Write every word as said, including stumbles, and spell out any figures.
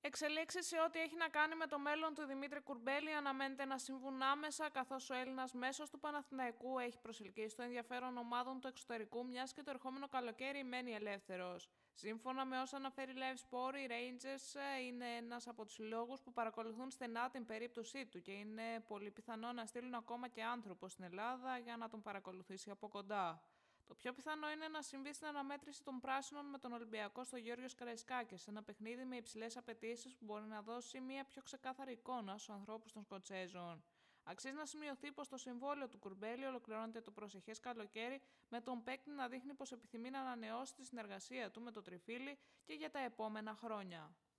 Εξελίξεις σε ό,τι έχει να κάνει με το μέλλον του Δημήτρη Κουρμπέλη αναμένεται να συμβούν άμεσα, καθώς ο Έλληνας μέσος του Παναθηναϊκού έχει προσελκύσει το ενδιαφέρον ομάδων του εξωτερικού, μιας και το ερχόμενο καλοκαίρι μένει ελεύθερος. Σύμφωνα με όσα αναφέρει Live Sport, οι Rangers είναι ένας από τους συλλόγους που παρακολουθούν στενά την περίπτωσή του και είναι πολύ πιθανό να στείλουν ακόμα και άνθρωπο στην Ελλάδα για να τον παρακολουθήσει από κοντά. Το πιο πιθανό είναι να συμβεί στην αναμέτρηση των πράσινων με τον Ολυμπιακό στο Γιώργος Καραϊσκάκης, ένα παιχνίδι με υψηλές απαιτήσεις που μπορεί να δώσει μια πιο ξεκάθαρη εικόνα στους ανθρώπους των Σκοτσέζων. Αξίζει να σημειωθεί πως το συμβόλαιο του Κουρμπέλη ολοκληρώνεται το προσεχές καλοκαίρι, με τον παίκτη να δείχνει πως επιθυμεί να ανανεώσει τη συνεργασία του με το Τριφύλι και για τα επόμενα χρόνια.